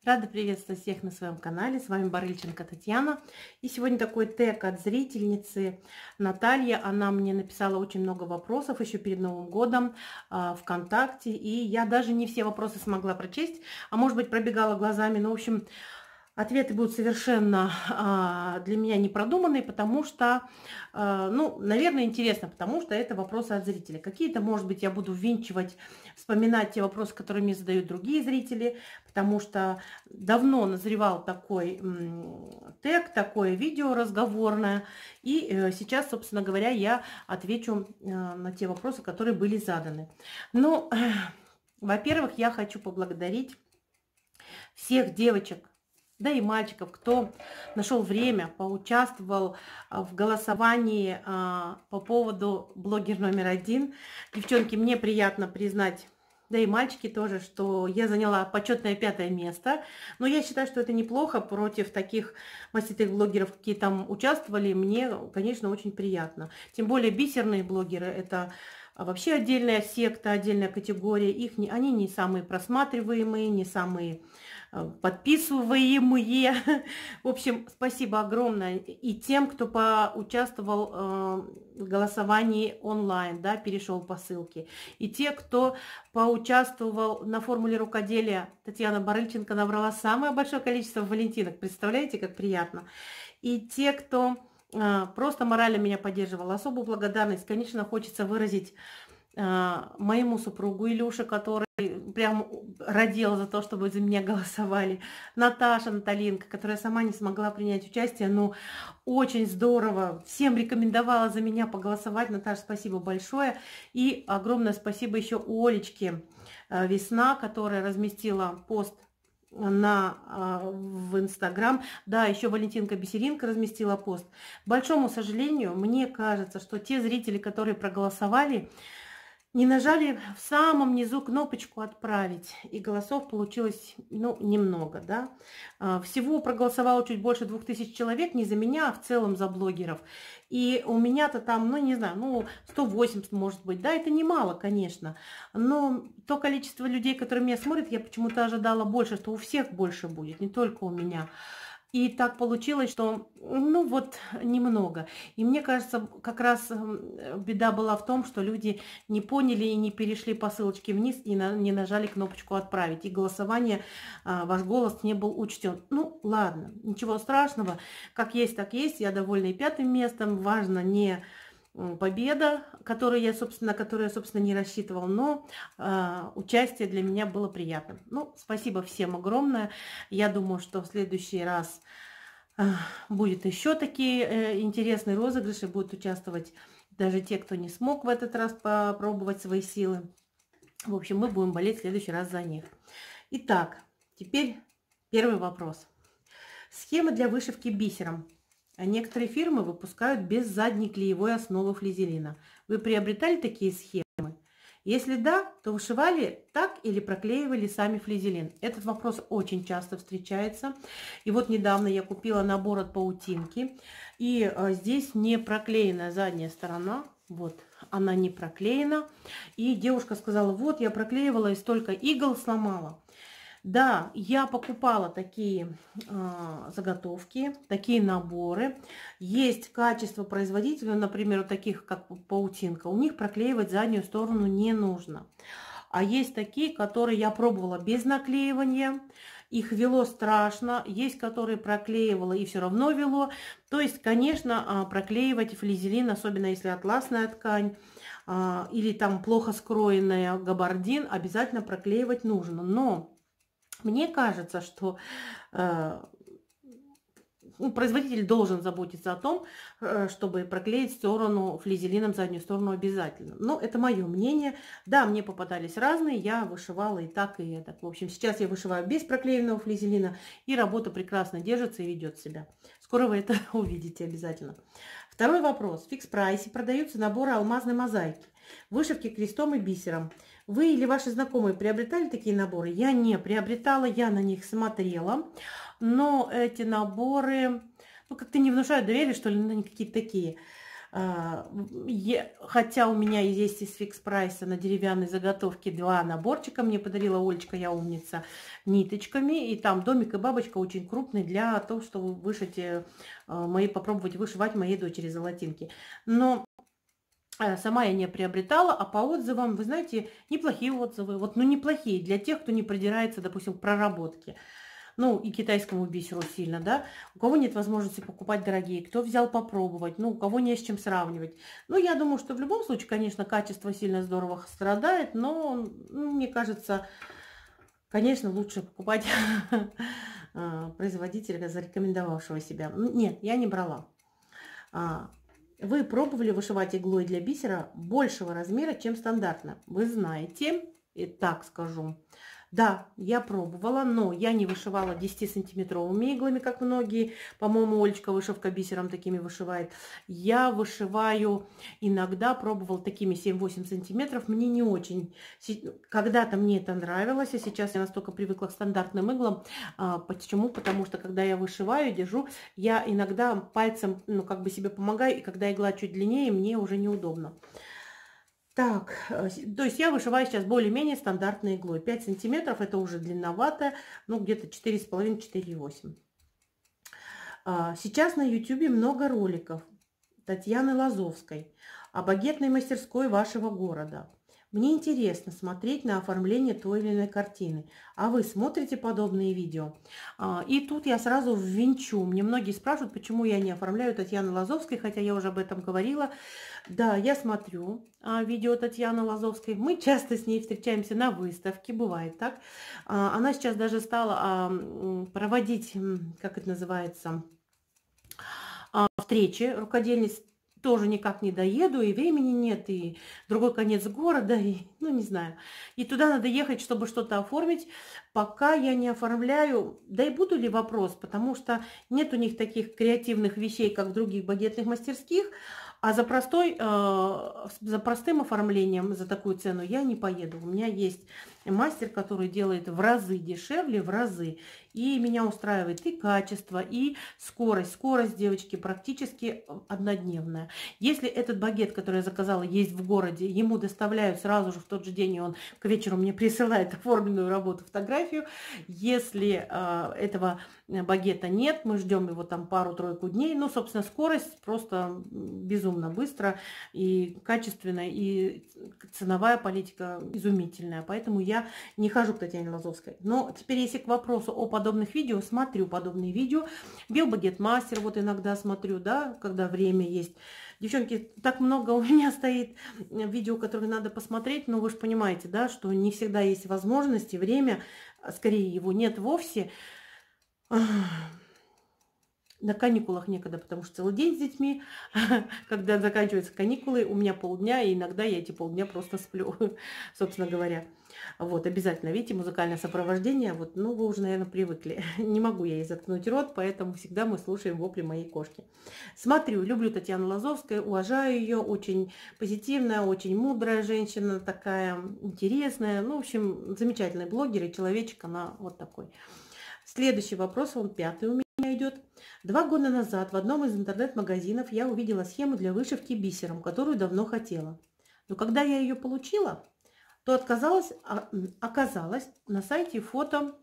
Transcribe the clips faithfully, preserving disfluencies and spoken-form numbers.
Рада приветствовать всех на своем канале. С вами Барыльченко Татьяна. И сегодня такой тег от зрительницы Натальи. Она мне написала очень много вопросов еще перед Новым годом э, ВКонтакте. И я даже не все вопросы смогла прочесть, а может быть пробегала глазами. Но, в общем, ответы будут совершенно а, для меня не продуманные, потому что, а, ну, наверное, интересно, потому что это вопросы от зрителей. Какие-то, может быть, я буду ввинчивать, вспоминать те вопросы, которые мне задают другие зрители, потому что давно назревал такой м, тег, такое видео разговорное, и э, сейчас, собственно говоря, я отвечу э, на те вопросы, которые были заданы. Ну, э, во-первых, я хочу поблагодарить всех девочек, да и мальчиков, кто нашел время, поучаствовал в голосовании а, по поводу блогер номер один. Девчонки, мне приятно признать, да и мальчики тоже, что я заняла почетное пятое место. Но я считаю, что это неплохо против таких маститых блогеров, какие там участвовали. Мне, конечно, очень приятно. Тем более бисерные блогеры – это вообще отдельная секта, отдельная категория. Их не, они не самые просматриваемые, не самые подписываемые. В общем, спасибо огромное и тем, кто поучаствовал в голосовании онлайн, да, перешел по ссылке. И те, кто поучаствовал на формуле рукоделия. Татьяна Барыльченко набрала самое большое количество валентинок. Представляете, как приятно. И те, кто просто морально меня поддерживал. Особую благодарность, конечно, хочется выразить моему супругу Илюше, который прям родил за то, чтобы за меня голосовали. Наташа Наталинка, которая сама не смогла принять участие, но очень здорово. Всем рекомендовала за меня поголосовать. Наташа, спасибо большое. И огромное спасибо еще Олечке Весна, которая разместила пост на, в Инстаграм. Да, еще Валентинка Бисеринка разместила пост. К большому сожалению, мне кажется, что те зрители, которые проголосовали, не нажали в самом низу кнопочку «Отправить», и голосов получилось, ну, немного, да. Всего проголосовало чуть больше двух тысяч человек, не за меня, а в целом за блогеров. И у меня-то там, ну, не знаю, ну, сто восемьдесят, может быть, да, это немало, конечно. Но то количество людей, которые меня смотрят, я почему-то ожидала больше, что у всех больше будет, не только у меня. И так получилось, что, ну вот, немного. И мне кажется, как раз беда была в том, что люди не поняли и не перешли по ссылочке вниз и на, не нажали кнопочку «Отправить». И голосование, ваш голос не был учтен. Ну, ладно, ничего страшного. Как есть, так есть. Я довольна и пятым местом. Важно не победа, которую я, собственно, которую я, собственно, не рассчитывал, но э, участие для меня было приятным. Ну, спасибо всем огромное. Я думаю, что в следующий раз э, будет еще такие э, интересные розыгрыши, будут участвовать даже те, кто не смог в этот раз попробовать свои силы. В общем, мы будем болеть в следующий раз за них. Итак, теперь первый вопрос. Схема для вышивки бисером. А некоторые фирмы выпускают без задней клеевой основы флизелина. Вы приобретали такие схемы? Если да, то вышивали так или проклеивали сами флизелин? Этот вопрос очень часто встречается. И вот недавно я купила набор от паутинки. И а, здесь не проклеенная задняя сторона. Вот, она не проклеена. И девушка сказала, вот я проклеивала и столько игл сломала. Да, я покупала такие э, заготовки, такие наборы. Есть качество производителя, например, у таких, как паутинка. У них проклеивать заднюю сторону не нужно. А есть такие, которые я пробовала без наклеивания. Их вело страшно. Есть, которые проклеивала и все равно вело. То есть, конечно, проклеивать флизелин, особенно если атласная ткань, э, или там плохо скроенная габардин, обязательно проклеивать нужно. Но мне кажется, что э, производитель должен заботиться о том, э, чтобы проклеить сторону флизелином, заднюю сторону обязательно. Но это мое мнение. Да, мне попадались разные, я вышивала и так, и так. В общем, сейчас я вышиваю без проклеенного флизелина, и работа прекрасно держится и ведет себя. Скоро вы это увидите обязательно. Второй вопрос. В фикс-прайсе продаются наборы алмазной мозаики, вышивки крестом и бисером. Вы или ваши знакомые приобретали такие наборы? Я не приобретала, я на них смотрела. Но эти наборы, ну, как-то не внушают доверия, что ли, на какие-то такие. А, я- хотя у меня есть из фикс прайса на деревянной заготовке два наборчика, мне подарила Олечка, я умница, ниточками, и там домик и бабочка очень крупный для того, чтобы вышить, э, а, мои, попробовать вышивать моей дочери золотинки. Но э, сама я не приобретала, а по отзывам, вы знаете, неплохие отзывы. Вот, ну, неплохие для тех, кто не придирается, допустим, к проработке. Ну, и китайскому бисеру сильно, да. У кого нет возможности покупать дорогие, кто взял попробовать, ну, у кого не с чем сравнивать. Ну, я думаю, что в любом случае, конечно, качество сильно здорово страдает, но, ну, мне кажется, конечно, лучше покупать а, производителя, зарекомендовавшего себя. М, Нет, я не брала. А, Вы пробовали вышивать иглой для бисера большего размера, чем стандартно? Вы знаете, и так скажу. Да, я пробовала, но я не вышивала десятисантиметровыми иглами, как многие. По-моему, Олечка вышивка бисером такими вышивает. Я вышиваю иногда, пробовал такими семь-восемь сантиметров. Мне не очень. Си- Когда-то мне это нравилось, а сейчас я настолько привыкла к стандартным иглам. А, почему? Потому что когда я вышиваю, держу, я иногда пальцем, ну, как бы себе помогаю, и когда игла чуть длиннее, мне уже неудобно. Так, э, с- то есть я вышиваю сейчас более-менее стандартной иглой. пять сантиметров это уже длинновато, ну где-то четыре с половиной — четыре восемь. А, Сейчас на ютубе много роликов Татьяны Лазовской о багетной мастерской вашего города. Мне интересно смотреть на оформление той или иной картины. А вы смотрите подобные видео? А, И тут я сразу ввинчу. Мне многие спрашивают, почему я не оформляю Татьяны Лазовской, хотя я уже об этом говорила. Да, я смотрю а, видео Татьяны Лазовской. Мы часто с ней встречаемся на выставке, бывает так. А, Она сейчас даже стала а, м, проводить, м, как это называется, а, встречи рукодельниц. Тоже никак не доеду, и времени нет, и другой конец города, и, ну, не знаю. И туда надо ехать, чтобы что-то оформить. Пока я не оформляю, да и буду ли вопрос, потому что нет у них таких креативных вещей, как в других багетных мастерских, а за, простой, э, за простым оформлением, за такую цену я не поеду. У меня есть мастер, который делает в разы дешевле, в разы. И меня устраивает и качество, и скорость. Скорость, девочки, практически однодневная. Если этот багет, который я заказала, есть в городе, ему доставляют сразу же в тот же день, и он к вечеру мне присылает оформленную работу, фотографию. Если э, этого багета нет, мы ждем его там пару-тройку дней. Ну, собственно, скорость просто безумно быстро и качественная, и ценовая политика изумительная. Поэтому я не хожу к Татьяне Лазовской. Но теперь, если к вопросу о подобных видео, смотрю подобные видео. Биобагет мастер вот иногда смотрю, да, когда время есть. Девчонки, так много у меня стоит видео, которые надо посмотреть, но вы же понимаете, да, что не всегда есть возможности, время, а скорее его нет вовсе. На каникулах некогда, потому что целый день с детьми. Когда заканчиваются каникулы, у меня полдня, и иногда я эти полдня просто сплю, собственно говоря. Вот, обязательно, видите, музыкальное сопровождение, вот, ну, вы уже, наверное, привыкли. Не могу я ей заткнуть рот, поэтому всегда мы слушаем вопли моей кошки. Смотрю, люблю Татьяну Лазовскую, уважаю ее, очень позитивная, очень мудрая женщина, такая интересная. Ну, в общем, замечательный блогер и человечек, она вот такой. Следующий вопрос, он пятый у меня идет. Два года назад в одном из интернет-магазинов я увидела схему для вышивки бисером, которую давно хотела. Но когда я ее получила, то отказалась, а, оказалось на сайте фото,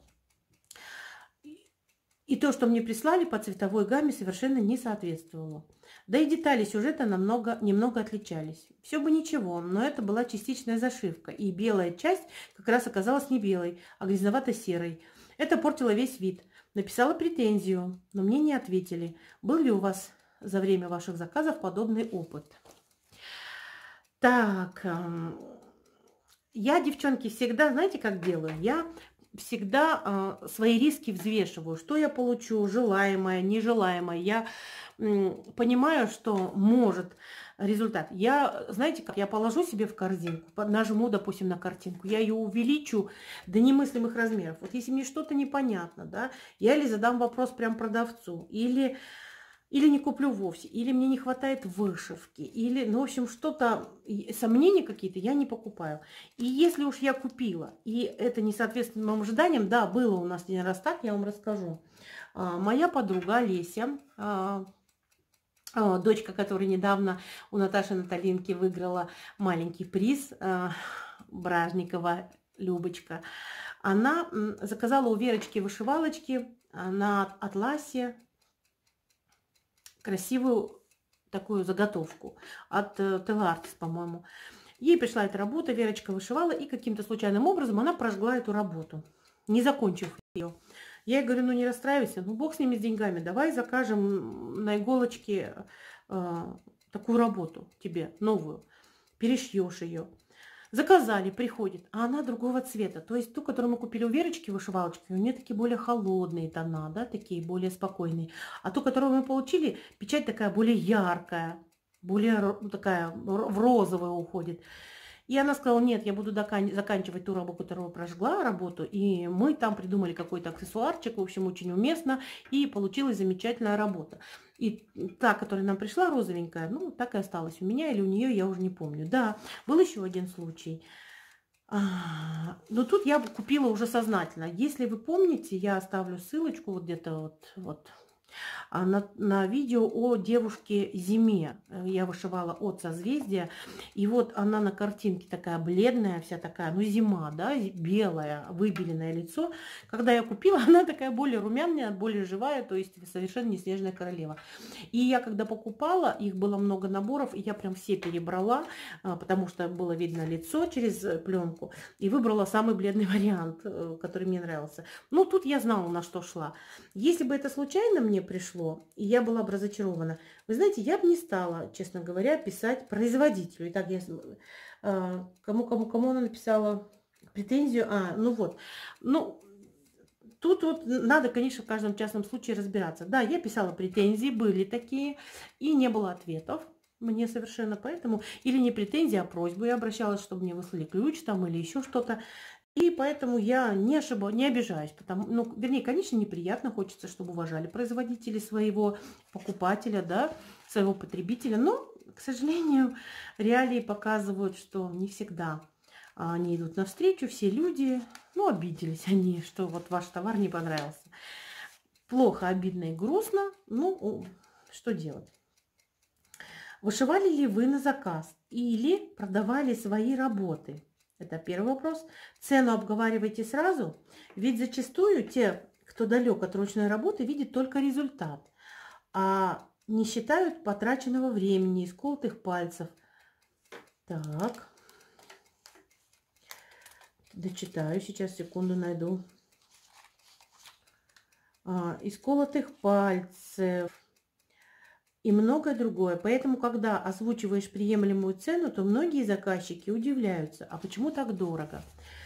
и то, что мне прислали по цветовой гамме, совершенно не соответствовало. Да и детали сюжета намного, немного отличались. Все бы ничего, но это была частичная зашивка, и белая часть как раз оказалась не белой, а грязновато-серой. Это портило весь вид. Написала претензию, но мне не ответили. Был ли у вас за время ваших заказов подобный опыт? Так, эм, я, девчонки, всегда, знаете, как делаю? Я всегда э, свои риски взвешиваю. Что я получу, желаемое, нежелаемое. Я м, понимаю, что может результат. Я, знаете, как я положу себе в корзинку, по- нажму, допустим, на картинку, я ее увеличу до немыслимых размеров. Вот если мне что-то непонятно, да, я или задам вопрос прям продавцу, или или не куплю вовсе, или мне не хватает вышивки, или, ну, в общем, что-то, и сомнения какие-то я не покупаю. И если уж я купила, и это не соответствует моим ожиданиям, да, было у нас один раз так, я вам расскажу. А, моя подруга Олеся, а, О, дочка, которая недавно у Наташи Наталинки выиграла маленький приз, э, Бражникова Любочка, она заказала у Верочки вышивалочки на атласе красивую такую заготовку от Телартис, по-моему. Ей пришла эта работа, Верочка вышивала, и каким-то случайным образом она прожгла эту работу, не закончив ее. Я ей говорю, ну не расстраивайся, ну бог с ними, с деньгами, давай закажем на иголочке э, такую работу тебе, новую, перешьешь ее. Заказали, приходит, а она другого цвета. То есть ту, которую мы купили у Верочки, вышивалочки, у нее такие более холодные тона, да, такие более спокойные. А ту, которую мы получили, печать такая более яркая, более такая в розовую уходит. И она сказала, нет, я буду заканчивать ту работу, которую прожгла работу. И мы там придумали какой-то аксессуарчик, в общем, очень уместно. И получилась замечательная работа. И та, которая нам пришла, розовенькая, ну, так и осталась у меня или у нее, я уже не помню. Да, был еще один случай. Но тут я купила уже сознательно. Если вы помните, я оставлю ссылочку вот где-то вот... вот На, на видео о девушке Зиме. Я вышивала от созвездия. И вот она на картинке такая бледная, вся такая, ну зима, да, белая, выбеленное лицо. Когда я купила, она такая более румяная, более живая, то есть совершенно не снежная королева. И я когда покупала, их было много наборов, и я прям все перебрала, потому что было видно лицо через пленку. И выбрала самый бледный вариант, который мне нравился. Ну, тут я знала, на что шла. Если бы это случайно мне пришло, и я была бы разочарована, вы знаете, я бы не стала, честно говоря, писать производителю. Итак, я кому-кому-кому она написала претензию. А, ну вот. Ну, тут вот надо, конечно, в каждом частном случае разбираться. Да, я писала претензии, были такие, и не было ответов. Мне совершенно поэтому, или не претензия, а просьбу я обращалась, чтобы мне выслали ключ там или еще что-то. И поэтому я не ошибаюсь, не обижаюсь. Потому, ну, вернее, конечно, неприятно, хочется, чтобы уважали производители своего покупателя, да, своего потребителя. Но, к сожалению, реалии показывают, что не всегда они идут навстречу. Все люди, ну, обиделись они, что вот ваш товар не понравился. Плохо, обидно и грустно. Ну, что делать? Вышивали ли вы на заказ или продавали свои работы? Это первый вопрос. Цену обговаривайте сразу, ведь зачастую те, кто далек от ручной работы, видят только результат, а не считают потраченного времени, исколотых пальцев. Так, дочитаю, сейчас, секунду, найду. А, исколотых пальцев. И многое другое. Поэтому, когда озвучиваешь приемлемую цену, то многие заказчики удивляются. А почему так дорого?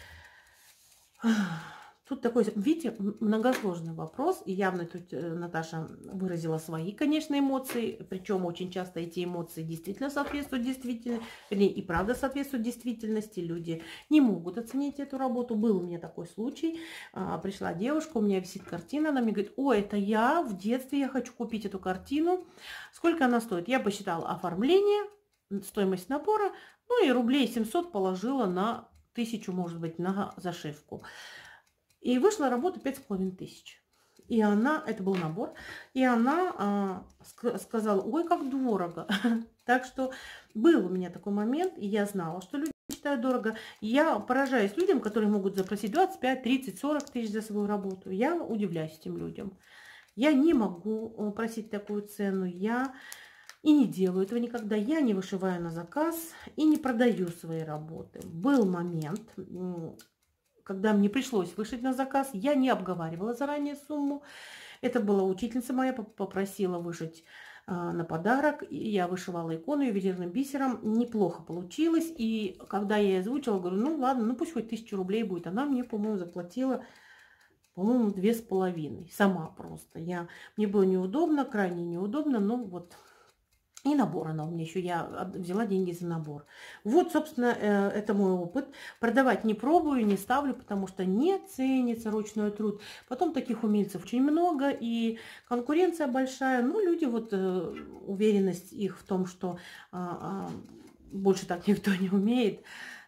Тут такой, видите, многосложный вопрос. И явно тут Наташа выразила свои, конечно, эмоции. Причем очень часто эти эмоции действительно соответствуют действительности. Вернее, и правда соответствуют действительности. Люди не могут оценить эту работу. Был у меня такой случай. Пришла девушка, у меня висит картина. Она мне говорит, о, это я в детстве, я хочу купить эту картину. Сколько она стоит? Я посчитала оформление, стоимость набора. Ну и рублей семьсот положила на тысячу, может быть, на зашивку. И вышла работа пять с половиной тысяч. И она, это был набор, и она а, сказала, ой, как дорого. Так что был у меня такой момент, и я знала, что люди считают дорого. Я поражаюсь людям, которые могут запросить двадцать пять, тридцать, сорок тысяч за свою работу. Я удивляюсь этим людям. Я не могу просить такую цену, я и не делаю этого никогда. Я не вышиваю на заказ и не продаю свои работы. Был момент, когда мне пришлось вышить на заказ, я не обговаривала заранее сумму. Это была учительница моя, попросила вышить а, на подарок. И я вышивала икону ювелирным бисером. Неплохо получилось. И когда я озвучила, говорю, ну ладно, ну пусть хоть тысячу рублей будет. Она мне, по-моему, заплатила, по-моему, две с половиной. Сама просто. Я, мне было неудобно, крайне неудобно, но вот... И набор она у меня еще, я взяла деньги за набор. Вот, собственно, это мой опыт. Продавать не пробую, не ставлю, потому что не ценится ручной труд. Потом таких умельцев очень много, и конкуренция большая. Ну, люди, вот, уверенность их в том, что а, а, больше так никто не умеет,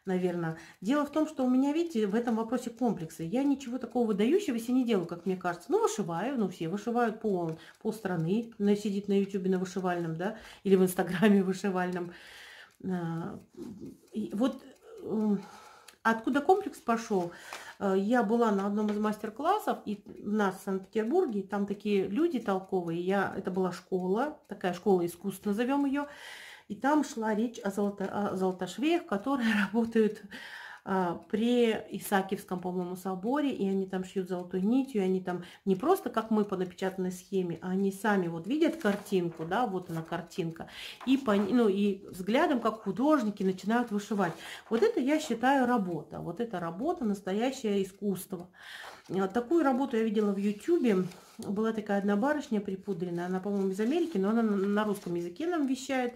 наверное. Дело в том, что у меня, видите, в этом вопросе комплексы. Я ничего такого выдающегося не делаю, как мне кажется. Ну, вышиваю, ну, все вышивают, пол, полстраны на- сидит на ютубе на вышивальном, да, или в инстаграме вышивальном. А, и вот э, откуда комплекс пошел? Э, Я была на одном из мастер-классов, и у нас в Санкт-Петербурге, там такие люди толковые. Я, это была школа, такая школа искусств, назовем ее. И там шла речь о, золото, о золотошвеях, которые работают а, при Исаакиевском, по-моему, соборе, и они там шьют золотой нитью, и они там не просто как мы по напечатанной схеме, а они сами вот видят картинку, да, вот она картинка, и, по, ну, и взглядом, как художники, начинают вышивать. Вот это, я считаю, работа. Вот это работа, настоящее искусство. А, Такую работу я видела в Ютубе. Была такая одна барышня припудренная, она, по-моему, из Америки, но она на на русском языке нам вещает.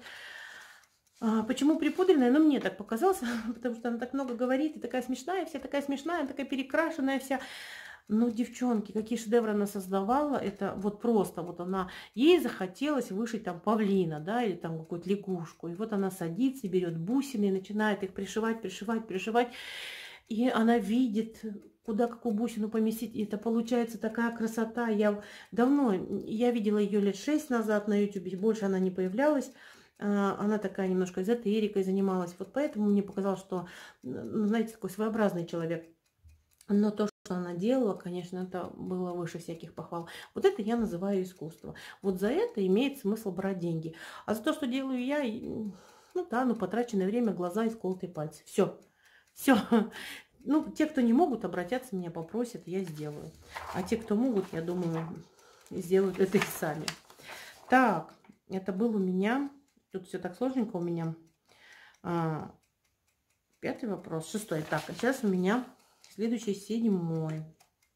А, Почему припудренная? Ну, мне так показалось, потому что она так много говорит, и такая смешная, вся такая смешная, такая перекрашенная вся. Ну, девчонки, какие шедевры она создавала, это вот просто, вот она, ей захотелось вышить там павлина, да, или там какую-то лягушку, и вот она садится, берет бусины и начинает их пришивать, пришивать, пришивать, и она видит, куда какую бусину поместить, и это получается такая красота. Я давно, я видела ее лет шесть назад на ютубе, больше она не появлялась. А, Она такая немножко эзотерикой занималась. Вот поэтому мне показалось, что, ну, знаете, такой своеобразный человек. Но то, что она делала, конечно, это было выше всяких похвал. Вот это я называю искусство. Вот за это имеет смысл брать деньги. А за то, что делаю я, и, ну да, ну потраченное время, глаза и сколотые пальцы. Все. Все. Ну, те, кто не могут, обратятся, меня попросят, я сделаю. А те, кто могут, я думаю, сделают это и сами. Так, это был у меня... Тут все так сложненько у меня. А, пятый вопрос. Шестой. Так, а сейчас у меня следующий седьмой.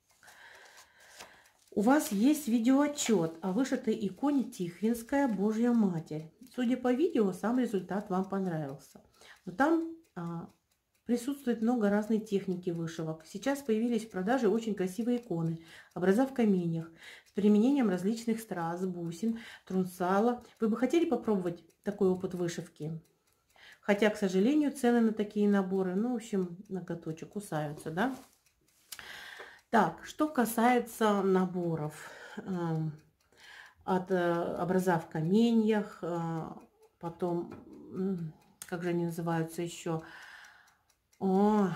У вас есть видеоотчет о вышитой иконе Тихвинская Божья Матерь. Судя по видео, сам результат вам понравился. Но там а, присутствует много разной техники вышивок. Сейчас появились в продаже очень красивые иконы, образа в каменьях, с применением различных страз, бусин, трунсала. Вы бы хотели попробовать такой опыт вышивки? Хотя, к сожалению, цены на такие наборы, ну, в общем, ноготочек кусаются, да? Так, что касается наборов. э, От э, образа в каменьях, э, потом, м, как же они называются еще? О,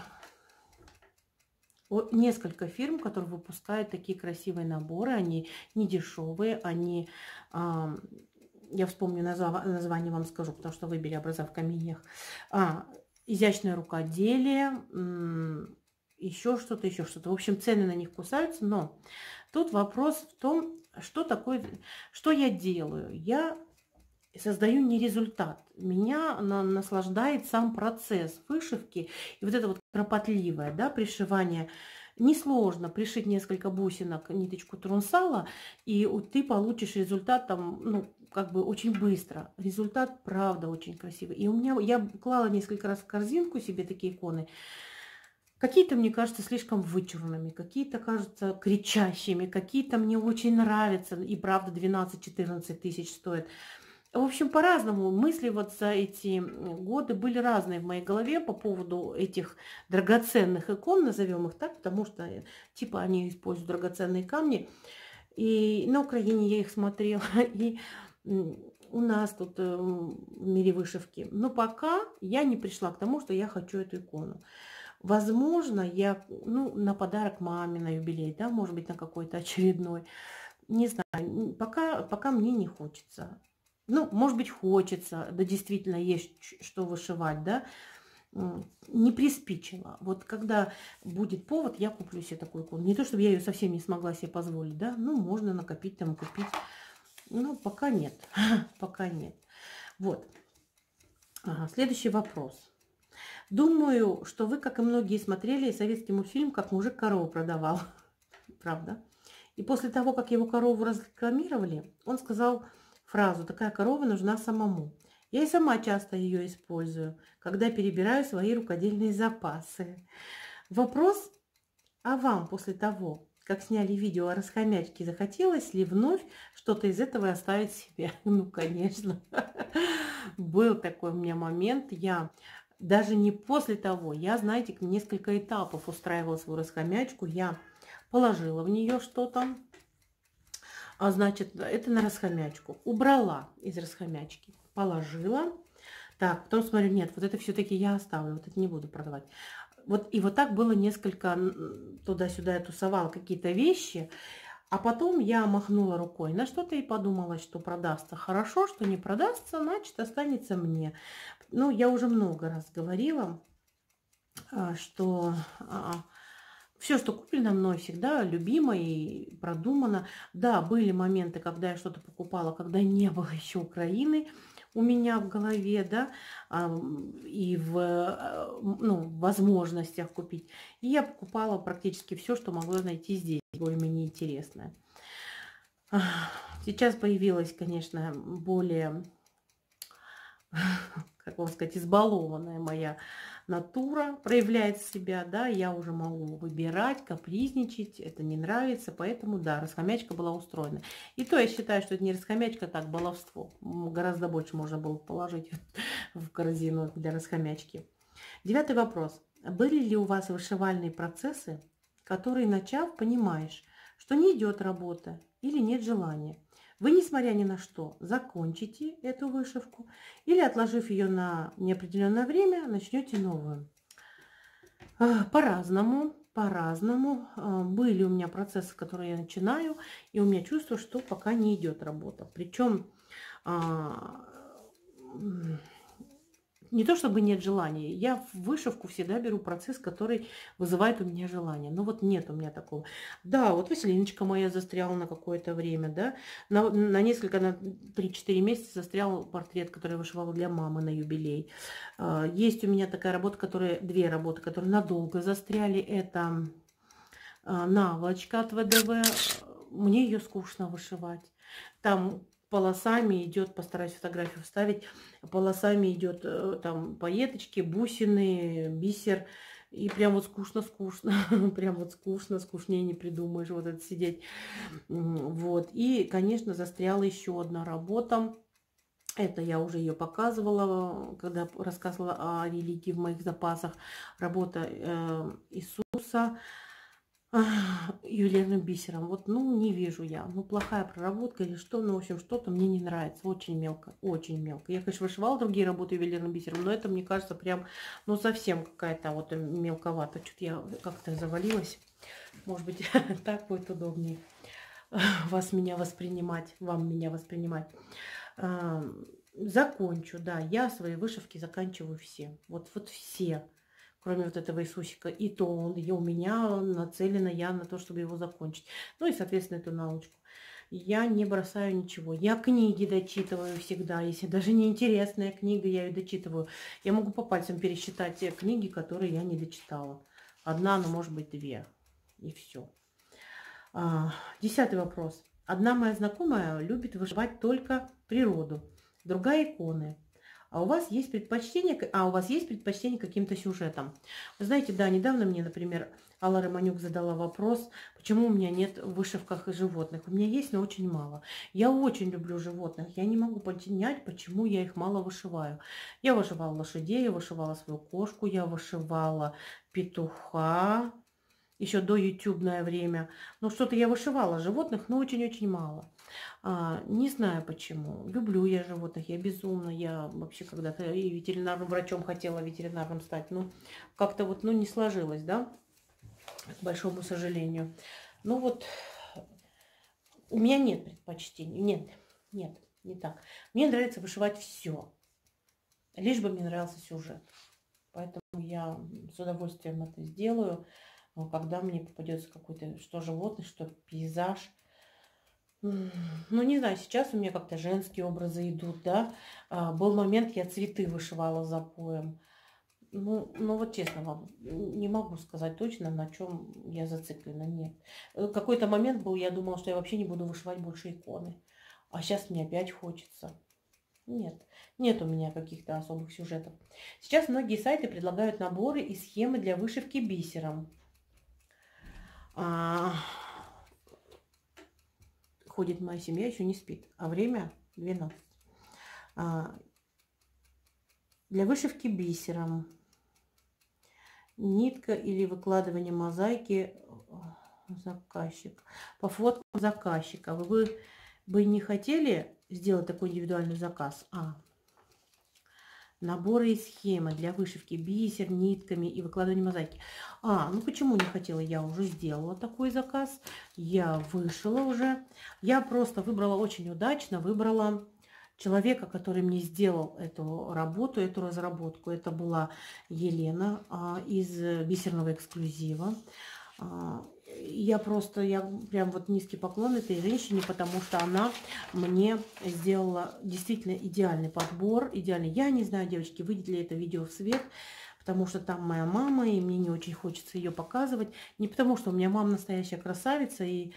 о, несколько фирм, которые выпускают такие красивые наборы. Они не дешевые, они... а, я вспомню назва- название, вам скажу, потому что выбери образа в каменьях. А, изящное рукоделие, м, еще что-то, еще что-то. В общем, цены на них кусаются, но тут вопрос в том, что такое, что я делаю. Я создаю не результат. Меня на- наслаждает сам процесс вышивки. И вот это вот кропотливое, да, пришивание. Несложно пришить несколько бусинок, ниточку трунсала, и у- ты получишь результат там, ну, как бы очень быстро. Результат, правда, очень красивый. И у меня, я клала несколько раз в корзинку себе такие иконы. Какие-то, мне кажется, слишком вычурными, какие-то кажутся кричащими, какие-то мне очень нравятся, и правда двенадцать-четырнадцать тысяч стоят. В общем, по-разному. Мысли вот за эти годы были разные в моей голове по поводу этих драгоценных икон, назовем их так, потому что э, типа они используют драгоценные камни. И на Украине я их смотрела, и м, у нас тут э, в мире вышивки. Но пока я не пришла к тому, что я хочу эту икону. Возможно, я, ну, на подарок маме, на юбилей, да, может быть, на какой-то очередной. Не знаю, н- пока, пока мне не хочется. Ну, может быть, хочется, да, действительно есть ч- что вышивать, да, М, не приспичило. Вот когда будет повод, я куплю себе такую икону. Не то, чтобы я ее совсем не смогла себе позволить, да, ну, можно накопить там, купить. Ну, пока нет, пока нет. Вот. Ага, следующий вопрос. Думаю, что вы, как и многие, смотрели советский мультфильм «Как мужик корову продавал». Правда? И после того, как его корову разрекламировали, он сказал фразу «Такая корова нужна самому». Я и сама часто ее использую, когда перебираю свои рукодельные запасы. Вопрос, а вам после того, как сняли видео о расхомячке, захотелось ли вновь что-то из этого оставить себе? Ну, конечно. Был такой у меня момент. Я даже не после того. Я, знаете, несколько этапов устраивала свою расхомячку. Я положила в нее что-то. А значит, это на расхомячку. Убрала из расхомячки. Положила. Так, потом смотрю, нет, вот это все-таки я оставлю. Вот это не буду продавать. Вот, и вот так было несколько, туда-сюда я тусовала какие-то вещи. А потом я махнула рукой на что-то и подумала, что продастся хорошо, что не продастся, значит, останется мне. Ну, я уже много раз говорила, что все, что куплено мной, всегда любимо и продумано. Да, были моменты, когда я что-то покупала, когда не было еще Украины у меня в голове, да, и в, ну, возможностях купить. И я покупала практически все, что могла найти здесь, более-менее интересное. Сейчас появилась, конечно, более, как вам сказать, избалованная моя натура проявляет себя, да, я уже могу выбирать, капризничать, это не нравится, поэтому, да, расхомячка была устроена. И то я считаю, что это не расхомячка, так, баловство. Гораздо больше можно было положить в корзину для расхомячки. Девятый вопрос. Были ли у вас вышивальные процессы, которые, начав, понимаешь, что не идет работа или нет желания? Вы, несмотря ни на что, закончите эту вышивку или, отложив ее на неопределенное время, начнете новую. По-разному, по-разному. Были у меня процессы, которые я начинаю, и у меня чувство, что пока не идет работа. Причем не то чтобы нет желания, я в вышивку всегда беру процесс, который вызывает у меня желание. Но вот нет у меня такого. Да, вот Василиночка моя застряла на какое-то время, да, на, на несколько, на три-четыре месяца застрял портрет, который я вышивала для мамы на юбилей. Есть у меня такая работа, которая, две работы, которые надолго застряли. Это наволочка от ВДВ. Мне ее скучно вышивать. Там полосами идет, постараюсь фотографию вставить, полосами идет там пайеточки, бусины, бисер. И прям вот скучно-скучно, прям вот скучно, скучнее не придумаешь вот это сидеть. Вот. И, конечно, застряла еще одна работа. Это я уже ее показывала, когда рассказывала о религии в моих запасах. Работа э, Иисуса ювелирным бисером. Вот, ну, не вижу я. Ну, плохая проработка или что. Ну, в общем, что-то мне не нравится. Очень мелко. Очень мелко. Я, конечно, вышивала другие работы ювелирным бисером, но это, мне кажется, прям, ну, совсем какая-то вот мелковато. Что-то я как-то завалилась. Может быть, так будет удобнее вас меня воспринимать, вам меня воспринимать. Закончу, да. Я свои вышивки заканчиваю все. Вот, вот все. Кроме вот этого Иисусика. И то он, и у меня нацелена я на то, чтобы его закончить. Ну и, соответственно, эту наволочку. Я не бросаю ничего. Я книги дочитываю всегда. Если даже не интересная книга, я ее дочитываю. Я могу по пальцам пересчитать те книги, которые я не дочитала. Одна, но может быть две. И все. Десятый вопрос. Одна моя знакомая любит вышивать только природу. Другая иконы. А у вас есть предпочтение, а у вас есть предпочтение каким-то сюжетом? Вы знаете, да, недавно мне, например, Алла Романюк задала вопрос, почему у меня нет в вышивках животных. У меня есть, но очень мало. Я очень люблю животных. Я не могу понять, почему я их мало вышиваю. Я вышивала лошадей, я вышивала свою кошку, я вышивала петуха. Еще до ютубное время. Но что-то я вышивала животных, но очень-очень мало. А, не знаю почему. Люблю я животных, я безумно. Я вообще когда-то и ветеринарным врачом хотела ветеринарным стать. Ну, как-то вот, ну, не сложилось, да? К большому сожалению. Ну вот, у меня нет предпочтений. Нет, нет, не так. Мне нравится вышивать все. Лишь бы мне нравился сюжет. Поэтому я с удовольствием это сделаю. Но когда мне попадется какой-то, что животное, что пейзаж. Ну, не знаю, сейчас у меня как-то женские образы идут, да. А, был момент, я цветы вышивала запоем. Ну, ну, вот честно вам, не могу сказать точно, на чем я зациклена, нет. Какой-то момент был, я думала, что я вообще не буду вышивать больше иконы. А сейчас мне опять хочется. Нет, нет у меня каких-то особых сюжетов. Сейчас многие сайты предлагают наборы и схемы для вышивки бисером. А... Ходит моя семья, еще не спит, а время двенадцать. А, Для вышивки бисером. Нитка или выкладывание мозаики заказчик. По фоткам заказчика. Вы бы не хотели сделать такой индивидуальный заказ? А, наборы и схемы для вышивки бисер, нитками и выкладывания мозаики. А, ну почему не хотела? Я уже сделала такой заказ. Я вышила уже. Я просто выбрала очень удачно. Выбрала человека, который мне сделал эту работу, эту разработку. Это была Елена а, из бисерного эксклюзива. А, я просто, я прям вот низкий поклон этой женщине, потому что она мне сделала действительно идеальный подбор, идеальный. Я не знаю, девочки, выйдет ли это видео в свет, потому что там моя мама, и мне не очень хочется ее показывать. Не потому, что у меня мама настоящая красавица, и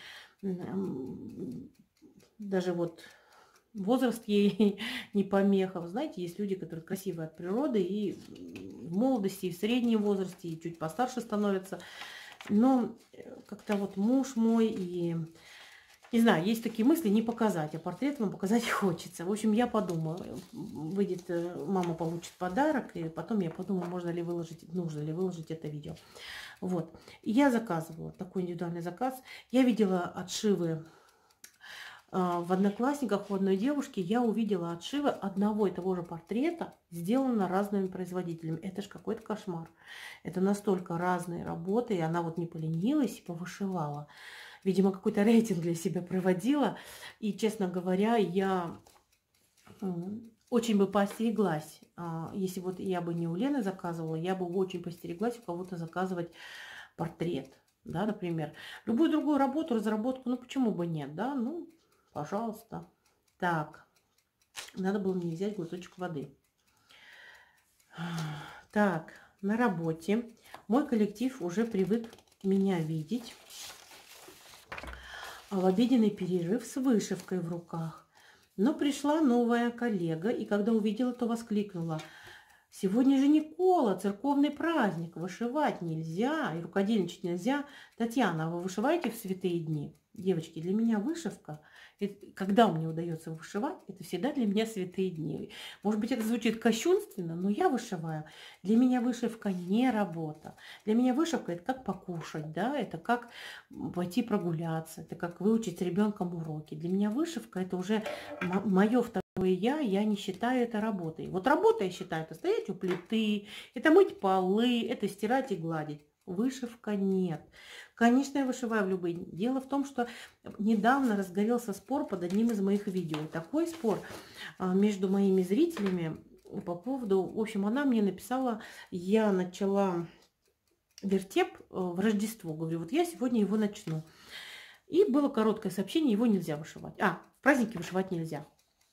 даже вот возраст ей не помеха. Вы знаете, есть люди, которые красивые от природы, и в молодости, и в среднем возрасте, и чуть постарше становятся. Но как-то вот муж мой и... Не знаю, есть такие мысли, не показать, а портрет вам показать хочется. В общем, я подумала, выйдет, мама получит подарок, и потом я подумаю, можно ли выложить, нужно ли выложить это видео. Вот. И я заказывала такой индивидуальный заказ. Я видела отшивы в Одноклассниках у одной девушки, я увидела отшивы одного и того же портрета, сделанного разными производителями. Это ж какой-то кошмар. Это настолько разные работы, и она вот не поленилась и повышивала. Видимо, какой-то рейтинг для себя проводила. И, честно говоря, я очень бы поостереглась. Если вот я бы не у Лены заказывала, я бы очень поостереглась у кого-то заказывать портрет. Да, например. Любую другую работу, разработку, ну почему бы нет, да? Ну, пожалуйста. Так, надо было мне взять глоточек воды. Так, на работе мой коллектив уже привык меня видеть в обеденный перерыв с вышивкой в руках. Но пришла новая коллега, и когда увидела, то воскликнула: «Сегодня же Никола, церковный праздник, вышивать нельзя и рукодельничать нельзя. Татьяна, а вы вышиваете в святые дни?» Девочки, для меня вышивка, когда мне удается вышивать, это всегда для меня святые дни. Может быть, это звучит кощунственно, но я вышиваю. Для меня вышивка не работа. Для меня вышивка – это как покушать, да, это как пойти прогуляться, это как выучить с ребенком уроки. Для меня вышивка – это уже мое второе я, я не считаю это работой. Вот работа, я считаю, это стоять у плиты, это мыть полы, это стирать и гладить. Вышивка нет. Конечно, я вышиваю в любые дни. Дело в том, что недавно разгорелся спор под одним из моих видео. Такой спор между моими зрителями по поводу... В общем, она мне написала, я начала вертеп в Рождество. Говорю, вот я сегодня его начну. И было короткое сообщение, его нельзя вышивать. А, в праздники вышивать нельзя.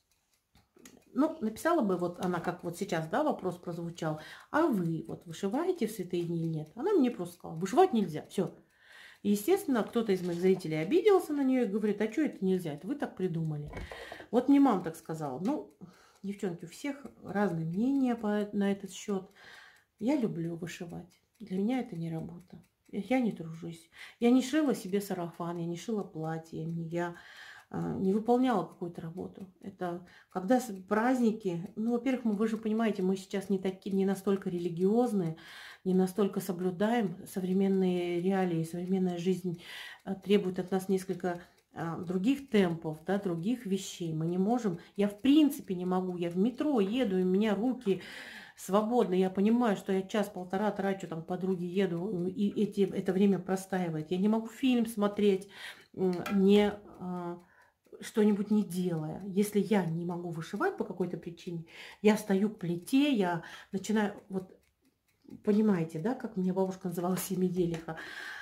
Ну, написала бы, вот она, как вот сейчас, да, вопрос прозвучал, а вы вот вышиваете в святые дни или нет? Она мне просто сказала, вышивать нельзя, все. И, естественно, кто-то из моих зрителей обиделся на нее и говорит, а что это нельзя, это вы так придумали. Вот мне мама так сказала. Ну, девчонки, у всех разные мнения по, на этот счет. Я люблю вышивать, для меня это не работа. Я не тружусь. Я не шила себе сарафан, я не шила платье, я... не выполняла какую-то работу. Это когда праздники, ну, во-первых, мы, вы же понимаете, мы сейчас не такие, не настолько религиозные, не настолько соблюдаем современные реалии, современная жизнь требует от нас несколько других темпов, да, других вещей. Мы не можем, я в принципе не могу, я в метро еду, и у меня руки свободны, я понимаю, что я час-полтора трачу, там, подруги еду, и эти, это время простаивает. Я не могу фильм смотреть, не... что-нибудь не делая. Если я не могу вышивать по какой-то причине, я встаю к плите, я начинаю, вот, понимаете, да, как меня бабушка называла семиделиха.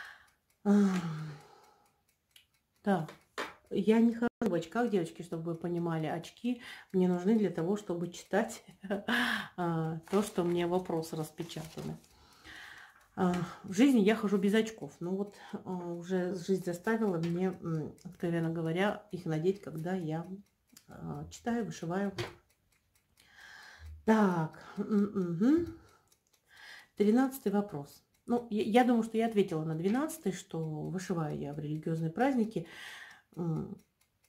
Да, я не хожу в очках, девочки, чтобы вы понимали. Очки мне нужны для того, чтобы читать то, что мне вопросы распечатаны. В жизни я хожу без очков. Ну вот уже жизнь заставила мне, откровенно говоря, их надеть, когда я читаю, вышиваю. Так, тринадцатый вопрос. Ну, я, я думаю, что я ответила на двенадцатый, что вышиваю я в религиозные праздники.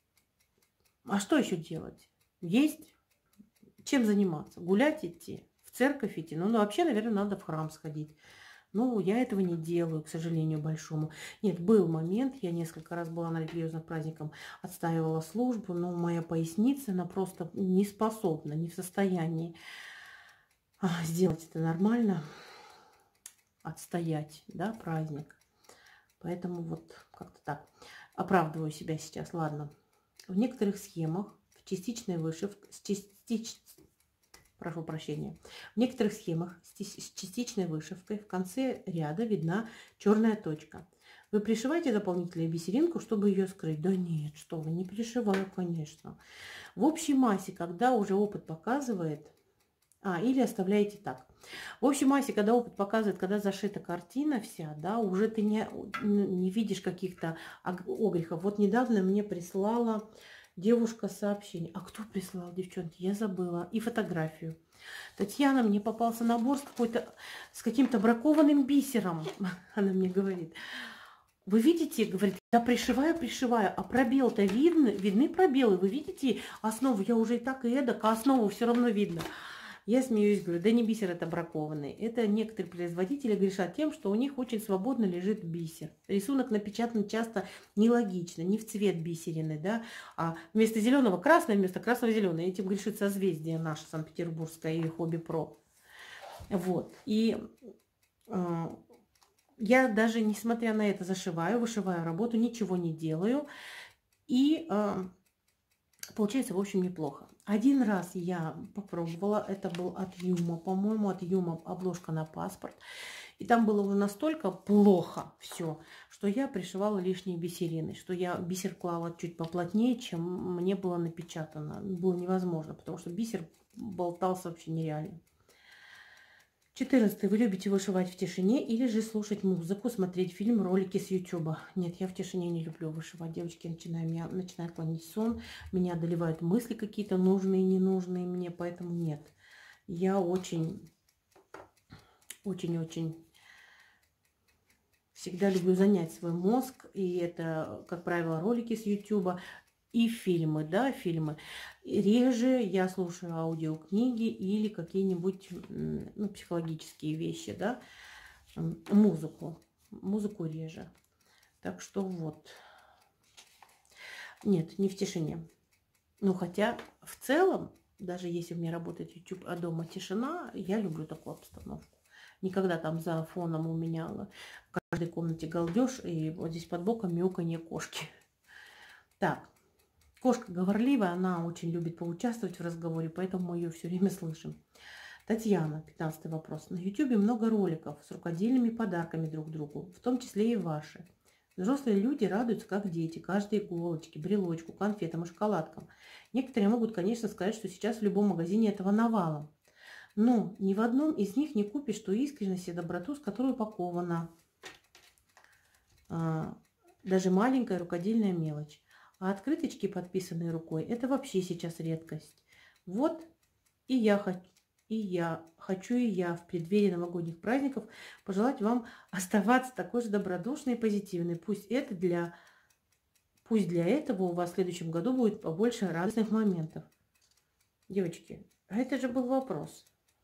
А что еще делать? Есть чем заниматься? Гулять идти? В церковь идти. Ну, ну вообще, наверное, надо в храм сходить. Ну, я этого не делаю, к сожалению, большому. Нет, был момент, я несколько раз была на религиозных праздниках, отстаивала службу, но моя поясница, она просто не способна, не в состоянии а, сделать это нормально, отстоять, да, праздник. Поэтому вот как-то так. Оправдываю себя сейчас, ладно. В некоторых схемах, в частичной вышивке, с частич... прошу прощения, в некоторых схемах с частичной вышивкой в конце ряда видна черная точка. Вы пришиваете дополнительную бисеринку, чтобы ее скрыть? Да нет, что вы, не пришиваю, конечно. В общей массе, когда уже опыт показывает, а, или оставляете так. В общей массе, когда опыт показывает, когда зашита картина вся, да, уже ты не, не видишь каких-то огрехов. Вот недавно мне прислала девушка сообщение. А кто прислал, девчонки? Я забыла. И фотографию. Татьяна, мне попался набор с какой-то, с каким-то бракованным бисером. Она мне говорит. Вы видите, говорит, я пришиваю, пришиваю, а пробел-то видно, видны пробелы. Вы видите основу? Я уже и так, и эдак, а основу все равно видно. Я смеюсь, говорю, да не бисер это бракованный. Это некоторые производители грешат тем, что у них очень свободно лежит бисер. Рисунок напечатан часто нелогично, не в цвет бисерины, да, а вместо зеленого красное, вместо красного зеленое. Этим грешит созвездие наше Санкт-Петербургское и Хобби Про. Вот. И э, я даже, несмотря на это, зашиваю, вышиваю работу, ничего не делаю. И э, получается, в общем, неплохо. Один раз я попробовала, это был от Юма, по-моему, от Юма обложка на паспорт. И там было уже настолько плохо все, что я пришивала лишние бисерины, что я бисер клала чуть поплотнее, чем мне было напечатано. Было невозможно, потому что бисер болтался вообще нереально. четырнадцатый. Вы любите вышивать в тишине или же слушать музыку, смотреть фильм, ролики с ютуба? Нет, я в тишине не люблю вышивать. Девочки, начинаю, меня начинает клонить сон, меня одолевают мысли какие-то нужные и ненужные мне, поэтому нет. Я очень, очень-очень всегда люблю занять свой мозг, и это, как правило, ролики с ютуба. И фильмы, да, фильмы. Реже я слушаю аудиокниги или какие-нибудь, ну, психологические вещи, да, музыку. Музыку реже. Так что вот. Нет, не в тишине. Ну, хотя в целом, даже если у меня работает YouTube, а дома тишина, я люблю такую обстановку. Никогда там за фоном у меня в каждой комнате галдеж, и вот здесь под боком мяуканье кошки. Так. Кошка говорливая, она очень любит поучаствовать в разговоре, поэтому мы ее все время слышим. Татьяна, пятнадцатый вопрос. На ютубе много роликов с рукодельными подарками друг другу, в том числе и ваши. Взрослые люди радуются, как дети, каждой иголочке, брелочку, конфетам и шоколадкам. Некоторые могут, конечно, сказать, что сейчас в любом магазине этого навалом. Но ни в одном из них не купишь ту искренность и доброту, с которой упакована а, даже маленькая рукодельная мелочь. А открыточки, подписанные рукой, это вообще сейчас редкость. Вот и я хочу, и я хочу, и я в преддверии новогодних праздников пожелать вам оставаться такой же добродушной и позитивной. Пусть это для, пусть для этого у вас в следующем году будет побольше радостных моментов. Девочки, а это же был вопрос.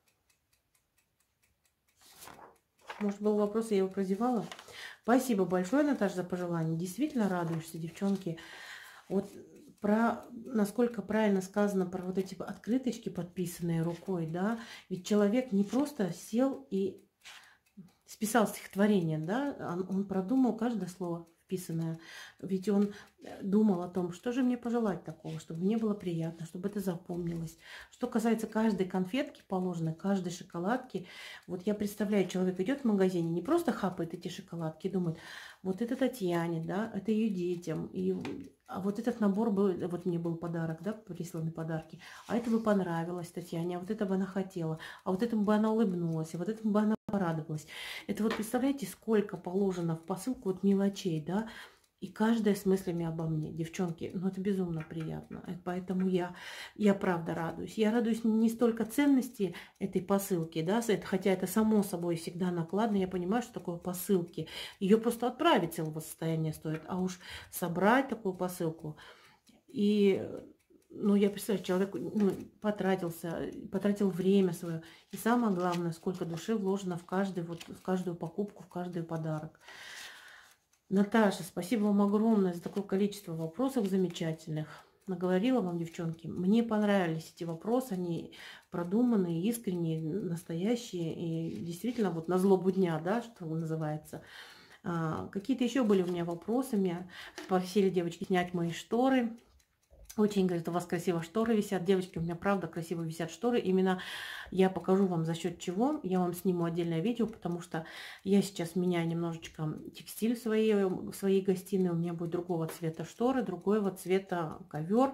Может, был вопрос, я его прозевала? Спасибо большое, Наташа, за пожелание. Действительно радуешься, девчонки. Вот про, насколько правильно сказано про вот эти открыточки, подписанные рукой, да, ведь человек не просто сел и списал стихотворение, да, он, он продумал каждое слово вписанное, ведь он думал о том, что же мне пожелать такого, чтобы мне было приятно, чтобы это запомнилось. Что касается каждой конфетки положенной, каждой шоколадки, вот я представляю, человек идет в магазине, не просто хапает эти шоколадки, думает, вот это Татьяне, да, это ее детям, и а вот этот набор был, вот мне был подарок, да, присланы подарки, а это бы понравилось Татьяне, а вот это бы она хотела, а вот этому бы она улыбнулась, а вот этому бы она порадовалась. Это вот представляете, сколько положено в посылку вот мелочей, да, и каждая с мыслями обо мне. Девчонки, ну это безумно приятно. Поэтому я, я правда радуюсь. Я радуюсь не столько ценности этой посылки, да, хотя это само собой всегда накладно. Я понимаю, что такое посылки. Ее просто отправить целого состояния стоит. А уж собрать такую посылку и ну, я представляю, человек ну, потратился, потратил время свое. И самое главное, сколько души вложено в каждый, вот, в каждую покупку, в каждый подарок. Наташа, спасибо вам огромное за такое количество вопросов замечательных. Наговорила вам, девчонки. Мне понравились эти вопросы. Они продуманные, искренние, настоящие. И действительно, вот на злобу дня, да, что называется. А, какие-то еще были у меня вопросы. Меня просили девочки снять мои шторы. Очень, говорит, у вас красиво шторы висят. Девочки, у меня правда красиво висят шторы. Именно я покажу вам за счет чего. Я вам сниму отдельное видео, потому что я сейчас меняю немножечко текстиль в своей, в своей гостиной. У меня будет другого цвета шторы, другого цвета ковер.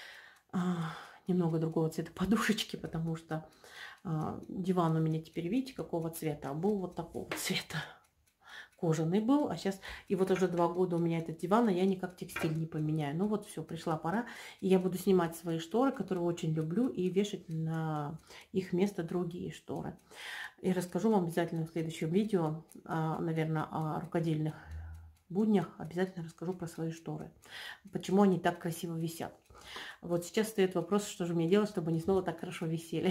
Немного другого цвета подушечки, потому что диван у меня теперь, видите, какого цвета, а был вот такого цвета. Кожаный был, а сейчас, и вот уже два года у меня этот диван, а я никак текстиль не поменяю. Ну вот все, пришла пора, и я буду снимать свои шторы, которые очень люблю, и вешать на их место другие шторы. И расскажу вам обязательно в следующем видео, наверное, о рукодельных буднях, обязательно расскажу про свои шторы, почему они так красиво висят. Вот сейчас стоит вопрос, что же мне делать, чтобы они снова так хорошо висели.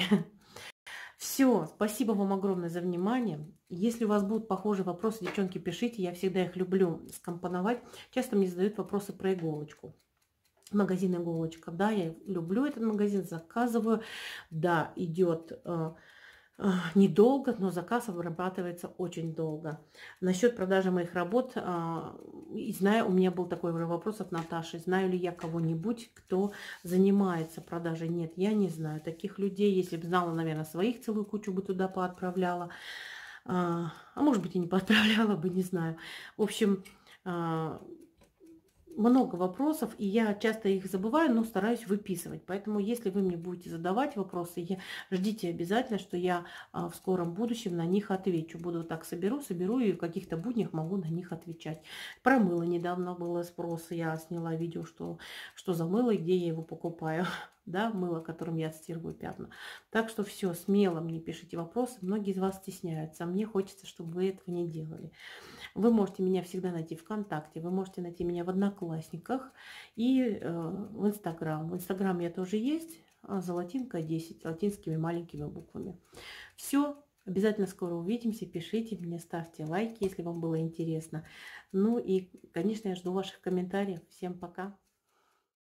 Все, спасибо вам огромное за внимание. Если у вас будут похожие вопросы, девчонки, пишите. Я всегда их люблю скомпоновать. Часто мне задают вопросы про иголочку. Магазин иголочка. Да, я люблю этот магазин, заказываю. Да, идет э, э, недолго, но заказ обрабатывается очень долго. Насчет продажи моих работ, э, знаю, у меня был такой уже вопрос от Наташи. Знаю ли я кого-нибудь, кто занимается продажей? Нет, я не знаю таких людей. Если бы знала, наверное, своих целую кучу бы туда поотправляла. А, а может быть и не поотправляла бы, не знаю. В общем, а, много вопросов, и я часто их забываю, но стараюсь выписывать. Поэтому, если вы мне будете задавать вопросы, я, ждите обязательно, что я а, в скором будущем на них отвечу. Буду так соберу, соберу, и в каких-то буднях могу на них отвечать. Про мыло недавно было спрос, я сняла видео, что, что за мыло и где я его покупаю. Да, мыло, которым я отстирываю пятна. Так что все, смело мне пишите вопросы. Многие из вас стесняются, а мне хочется, чтобы вы этого не делали. Вы можете меня всегда найти ВКонтакте, вы можете найти меня в Одноклассниках и э, в Инстаграм. В Инстаграм я тоже есть, Золотинка десять, латинскими маленькими буквами. Все, обязательно скоро увидимся, пишите мне, ставьте лайки, если вам было интересно. Ну и, конечно, я жду ваших комментариев. Всем пока!